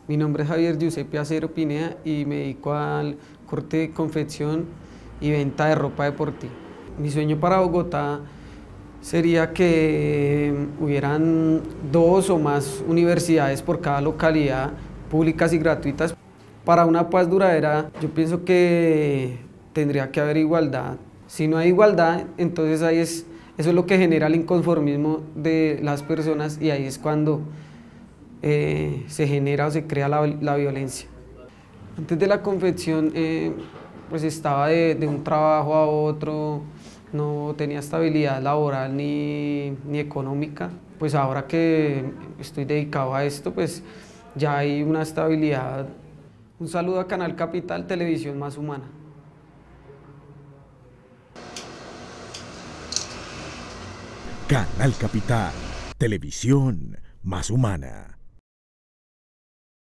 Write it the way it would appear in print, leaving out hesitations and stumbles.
Mi nombre es Javier Giuseppe Acero Pineda y me dedico al corte, confección y venta de ropa deportiva. Mi sueño para Bogotá sería que hubieran 2 o más universidades por cada localidad, públicas y gratuitas. Para una paz duradera, yo pienso que tendría que haber igualdad. Si no hay igualdad, entonces eso es lo que genera el inconformismo de las personas y ahí es cuando se genera o se crea la violencia. Antes de la confección, pues estaba de un trabajo a otro, no tenía estabilidad laboral ni económica. Pues ahora que estoy dedicado a esto, pues ya hay una estabilidad. Un saludo a Canal Capital, Televisión Más Humana. Canal Capital, Televisión Más Humana.